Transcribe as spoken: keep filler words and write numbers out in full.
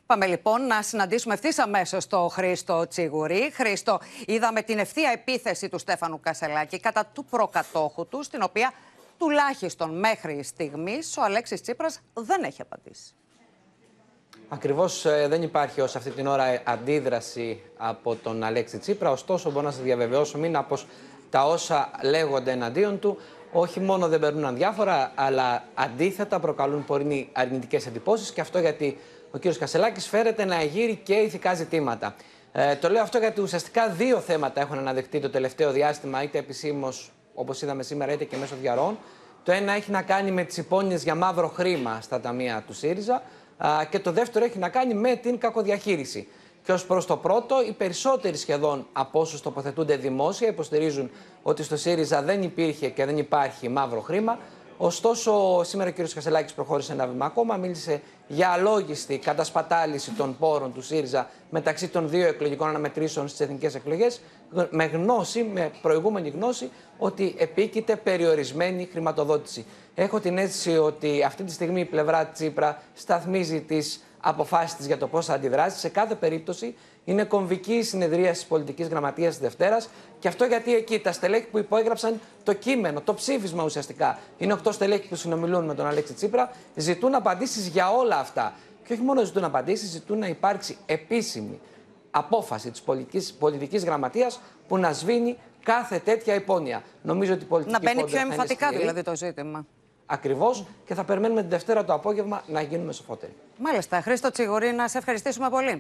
Πάμε λοιπόν να συναντήσουμε ευθύς αμέσως τον Χρήστο Τσιγουρή. Χρήστο, είδαμε την ευθεία επίθεση του Στέφανου Κασελάκη κατά του προκατόχου του, στην οποία τουλάχιστον μέχρι στιγμής ο Αλέξης Τσίπρας δεν έχει απαντήσει. Ακριβώς ε, δεν υπάρχει ως αυτή την ώρα αντίδραση από τον Αλέξη Τσίπρα, ωστόσο μπορώ να σας διαβεβαιώσω μήνα πως τα όσα λέγονται εναντίον του όχι μόνο δεν περνούν αδιάφορα, αλλά αντίθετα προκαλούν πολύ αρνητικές εντυπώσεις, και αυτό γιατί ο κ. Κασελάκης φέρεται να εγείρει και ηθικά ζητήματα. Ε, το λέω αυτό γιατί ουσιαστικά δύο θέματα έχουν αναδειχθεί το τελευταίο διάστημα, είτε επισήμως όπως είδαμε σήμερα, είτε και μέσω διαρροών. Το ένα έχει να κάνει με τις υπόνοιες για μαύρο χρήμα στα ταμεία του ΣΥΡΙΖΑ, α, και το δεύτερο έχει να κάνει με την κακοδιαχείριση. Και ως προς το πρώτο, οι περισσότεροι σχεδόν από όσους τοποθετούνται δημόσια υποστηρίζουν ότι στο ΣΥΡΙΖΑ δεν υπήρχε και δεν υπάρχει μαύρο χρήμα. Ωστόσο, σήμερα ο κ. Κασελάκης προχώρησε ένα βήμα ακόμα, μίλησε για αλόγιστη κατασπατάληση των πόρων του ΣΥΡΙΖΑ μεταξύ των δύο εκλογικών αναμετρήσεων στις εθνικές εκλογές, με γνώση, με προηγούμενη γνώση, ότι επίκειται περιορισμένη χρηματοδότηση. Έχω την αίσθηση ότι αυτή τη στιγμή η πλευρά Τσίπρα σταθμίζει τις αποφάσεις της για το πώς θα αντιδράσει. Σε κάθε περίπτωση είναι κομβική η συνεδρία της πολιτικής γραμματείας της Δευτέρας, και αυτό γιατί εκεί τα στελέχη που υπόγραψαν το κείμενο, το ψήφισμα ουσιαστικά, είναι οκτώ στελέχη που συνομιλούν με τον Αλέξη Τσίπρα, ζητούν απαντήσεις για όλα αυτά. Και όχι μόνο ζητούν απαντήσεις, ζητούν να υπάρξει επίσημη απόφαση της πολιτικής, πολιτικής γραμματείας που να σβήνει κάθε τέτοια υπόνοια. Νομίζω ότι η πολιτική να μπαίνει πιο εμφατικά δηλαδή το ζήτημα. Ακριβώς, και θα περιμένουμε την Δευτέρα το απόγευμα να γίνουμε σοφότεροι. Μάλιστα. Χρήστο Τσιγουρή, να σε ευχαριστήσουμε πολύ.